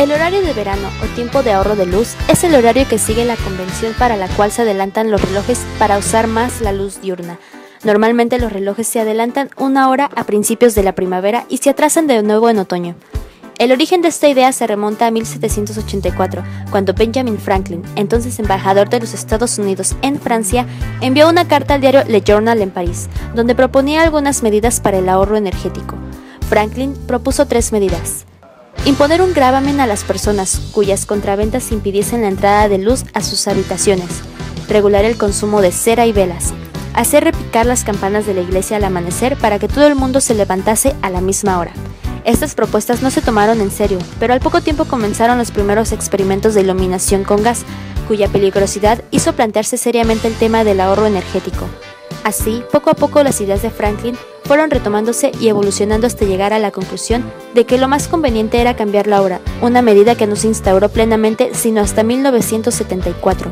El horario de verano o tiempo de ahorro de luz es el horario que sigue la convención para la cual se adelantan los relojes para usar más la luz diurna. Normalmente los relojes se adelantan una hora a principios de la primavera y se atrasan de nuevo en otoño. El origen de esta idea se remonta a 1784, cuando Benjamin Franklin, entonces embajador de los Estados Unidos en Francia, envió una carta al diario Le Journal en París, donde proponía algunas medidas para el ahorro energético. Franklin propuso 3 medidas. Imponer un gravamen a las personas cuyas contraventas impidiesen la entrada de luz a sus habitaciones. Regular el consumo de cera y velas. Hacer repicar las campanas de la iglesia al amanecer para que todo el mundo se levantase a la misma hora. Estas propuestas no se tomaron en serio, pero al poco tiempo comenzaron los primeros experimentos de iluminación con gas, cuya peligrosidad hizo plantearse seriamente el tema del ahorro energético. Así, poco a poco las ideas de Franklin fueron retomándose y evolucionando hasta llegar a la conclusión de que lo más conveniente era cambiar la hora, una medida que no se instauró plenamente sino hasta 1974.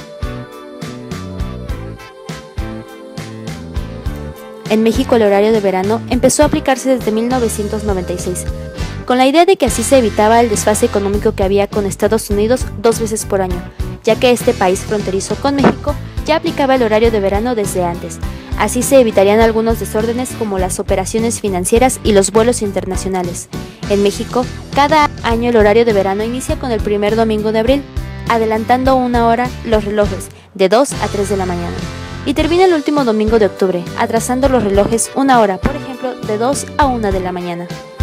En México el horario de verano empezó a aplicarse desde 1996, con la idea de que así se evitaba el desfase económico que había con Estados Unidos 2 veces por año, ya que este país fronterizo con México ya aplicaba el horario de verano desde antes. Así se evitarían algunos desórdenes como las operaciones financieras y los vuelos internacionales. En México, cada año el horario de verano inicia con el primer domingo de abril, adelantando una hora los relojes, de 2 a 3 de la mañana. Y termina el último domingo de octubre, atrasando los relojes una hora, por ejemplo, de 2 a 1 de la mañana.